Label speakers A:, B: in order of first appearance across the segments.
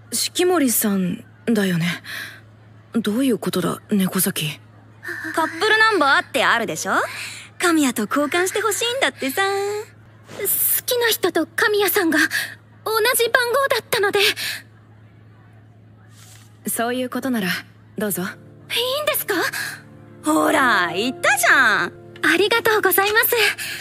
A: 式守さんだよね。どういうことだ、猫崎。
B: カップルナンバーってあるでしょ。神谷と交換してほしいんだってさ。
C: 好きな人と神谷さんが同じ番号だったので。
A: そういうことならどうぞ。
C: いいんですか？
B: ほら言ったじゃん。
C: ありがとうございます。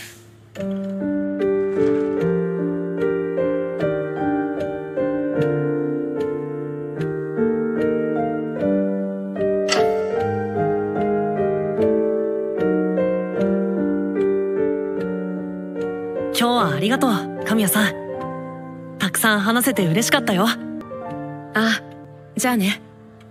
D: 今日はありがとう、神谷さん。たくさん話せて嬉しかったよ。
A: あ、じゃあね。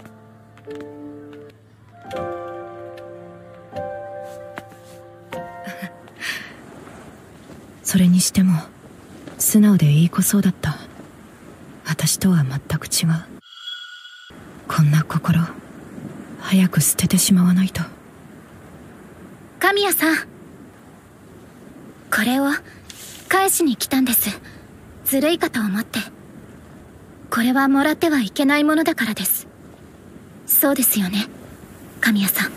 A: それにしても素直でいい子そうだった。私とは全く違う。こんな心早く捨ててしまわないと。
C: 神谷さん、これを返しに来たんです。ずるいかと思って。これはもらってはいけないものだからです。そうですよね、神谷さん。
A: ど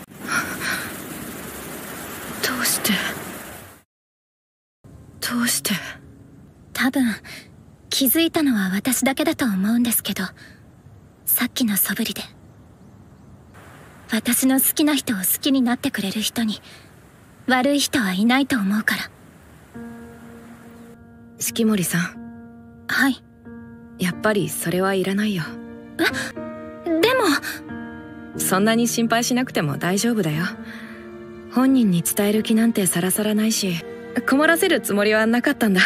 A: うして。
C: 多分気づいたのは私だけだと思うんですけど、さっきの素振りで。私の好きな人を好きになってくれる人に悪い人はいないと思うから。
A: 式守さん。
C: はい。
A: やっぱりそれはいらないよ。
C: でも。
A: そんなに心配しなくても大丈夫だよ。本人に伝える気なんてさらさらないし、困らせるつもりはなかったんだ。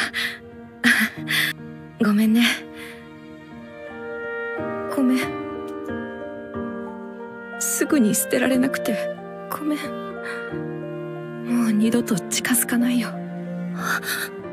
A: ごめんね。ごめん。すぐに捨てられなくてごめん。もう二度と近づかないよ。